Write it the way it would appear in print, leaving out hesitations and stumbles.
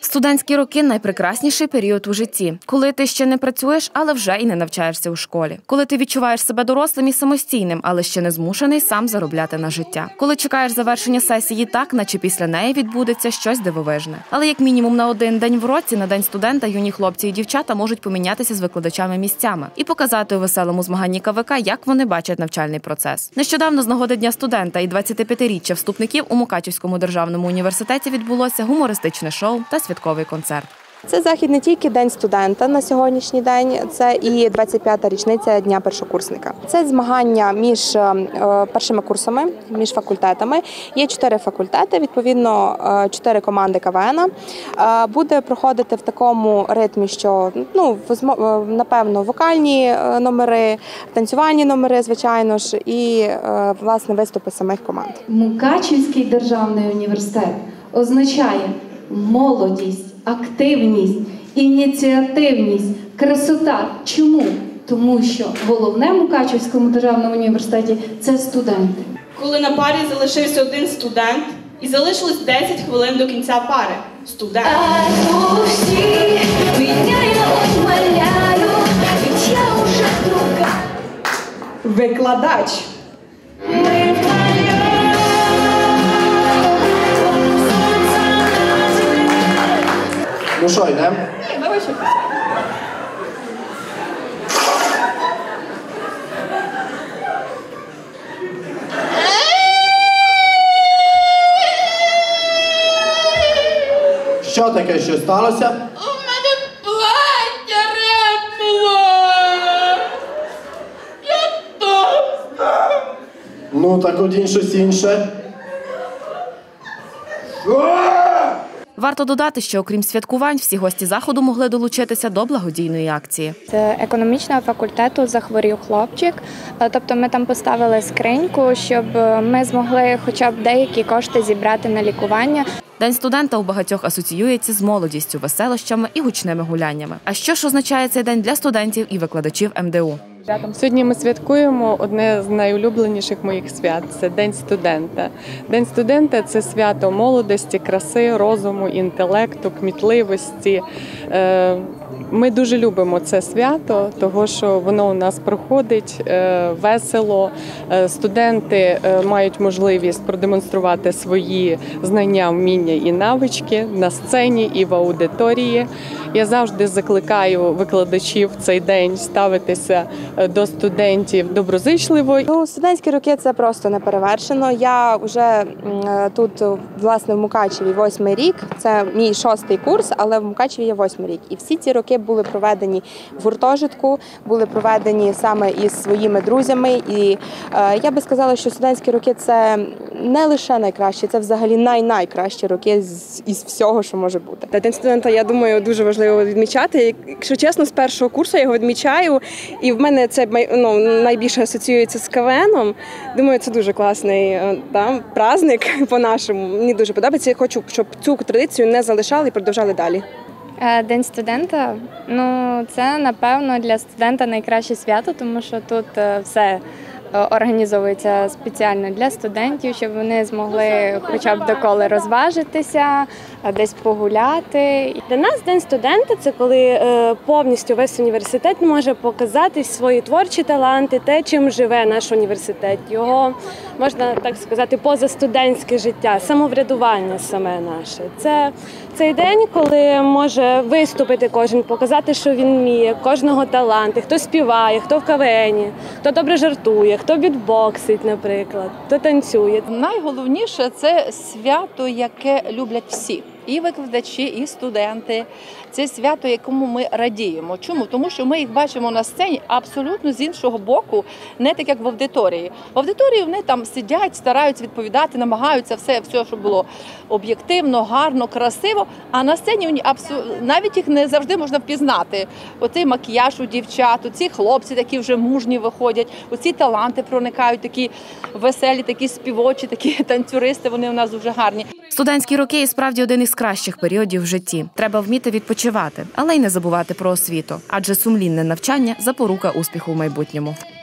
Студентські роки – найпрекрасніший період у житті. Коли ти ще не працюєш, але вже і не навчаєшся у школі. Коли ти відчуваєш себе дорослим і самостійним, але ще не змушений сам заробляти на життя. Коли чекаєш завершення сесії так, наче після неї відбудеться щось дивовижне. Але як мінімум на один день в році, на День студента, юні хлопці і дівчата можуть помінятися з викладачами місцями і показати у веселому змаганні КВК, як вони бачать навчальний процес. Нещодавно з нагоди Дня студента і 25-річчя вступників у Мукачівському державному університеті відбулося гумористичне шоу та святковий концерт. Це захід не тільки День студента на сьогоднішній день, це і 25-та річниця Дня першокурсника. Це змагання між першими курсами, між факультетами. Є 4 факультети, відповідно 4 команди КВН. Буде проходити в такому ритмі, що, напевно, вокальні номери, танцювальні номери, звичайно ж, і, власне, виступи самих команд. Мукачівський державний університет означає молодість, активність, ініціативність, красота. Чому? Тому що головне в Мукачівському державному університеті – це студенти. Коли на парі залишився один студент і залишилось 10 хвилин до кінця пари. Студент. Викладач. Ну що, йдемо? Давай ще після. Що таке, що сталося? У мене плаття репнуло. Я товста. Ну, так одінь щось інше. Варто додати, що окрім святкувань, всі гості заходу могли долучитися до благодійної акції. З економічного факультету захворів хлопчик, тобто ми там поставили скриньку, щоб ми змогли хоча б деякі кошти зібрати на лікування. День студента у багатьох асоціюється з молодістю, веселощами і гучними гуляннями. А що ж означає цей день для студентів і викладачів МДУ? Сьогодні ми святкуємо одне з найулюбленіших моїх свят – це День студента. День студента – це свято молодості, краси, розуму, інтелекту, кмітливості. Ми дуже любимо це свято, тому що воно у нас проходить весело. Студенти мають можливість продемонструвати свої знання, вміння і навички на сцені і в аудиторії. Я завжди закликаю викладачів в цей день ставитися до студентів доброзичливо. Студентські роки – це просто неперевершено. Я вже тут, власне, в Мукачеві 8-й рік. Це мій 6-й курс, але в Мукачеві є 8-й рік. І всі ці роки були проведені в гуртожитку, були проведені саме із своїми друзями. І я би сказала, що студентські роки – це не лише найкращі, це взагалі найкращі роки із всього, що може бути. День студента, я думаю, дуже важливо відмічати. Якщо чесно, з першого курсу я його відмічаю, і в мене це найбільше асоціюється з КВНом. Думаю, це дуже класний праздник по-нашому. Мені дуже подобається. Я хочу, щоб цю традицію не залишали і продовжали далі. День студента, це, напевно, для студента найкраще свято, тому що тут все організовується спеціально для студентів, щоб вони змогли хоча б доколи розважитися, десь погуляти. Для нас День студента – це коли повністю весь університет може показати свої творчі таланти, те, чим живе наш університет. Його, можна так сказати, позастудентське життя, самоврядування саме наше. Це цей день, коли може виступити кожен, показати, що він вміє, кожного таланти, хто співає, хто в КВНі, хто добре жартує, хто бітбоксить, наприклад, хто танцює. Найголовніше – це свято, яке люблять всі. І викладачі, і студенти. Це свято, якому ми радіємо. Чому? Тому що ми їх бачимо на сцені абсолютно з іншого боку, не так, як в аудиторії. В аудиторії вони там сидять, стараються відповідати, намагаються все, щоб було об'єктивно, гарно, красиво. А на сцені навіть їх не завжди можна впізнати. Оцей макіяж у дівчат, оці хлопці такі вже мужні виходять, оці таланти проникають, такі веселі, такі співочі, такі танцюристи, вони у нас дуже гарні. Студентські роки і справді один із кращих періодів в житті. Треба вміти відпочивати, але й не забувати про освіту. Адже сумлінне навчання – запорука успіху в майбутньому.